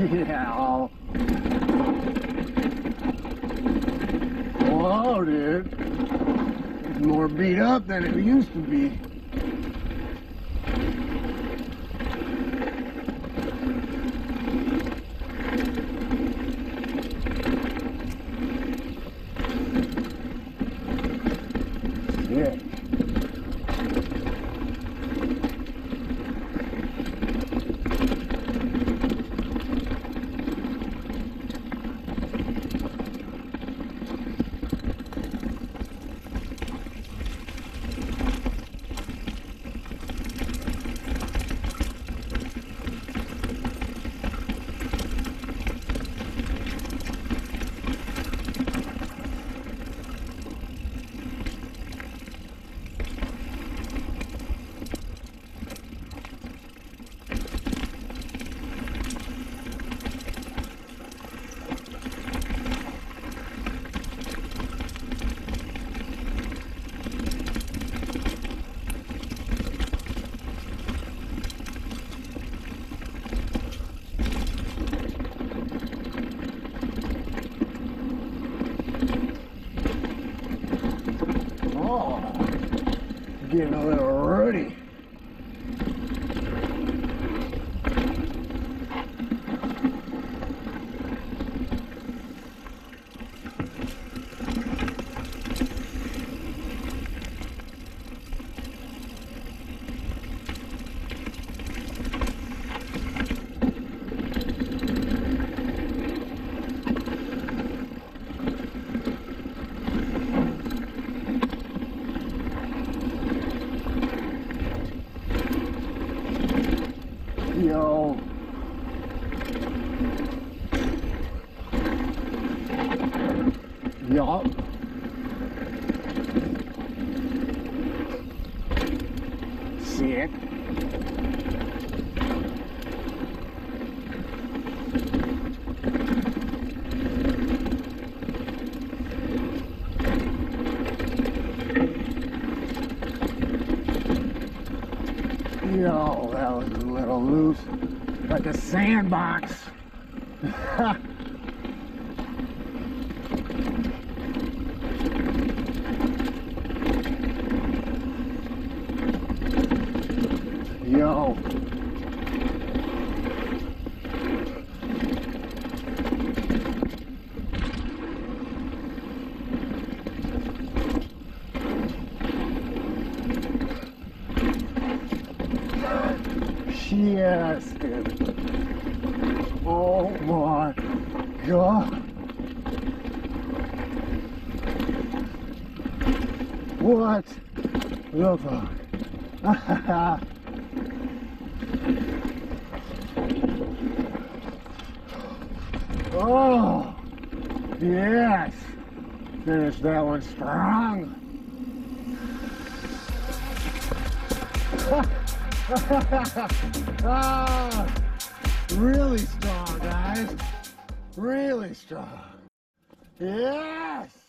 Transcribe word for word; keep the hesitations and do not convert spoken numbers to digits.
Yeah, all... Whoa, dude. It's more beat up than it used to be. Yeah. Oh, getting a little ruddy. Yo. Yup. Sick. Yo, that was a little loose, like a sandbox. Yo. Yes, dude. Oh my God. What the fuck? Oh, yes. Finish that one strong. Ah, really strong, guys. Really strong. Yes.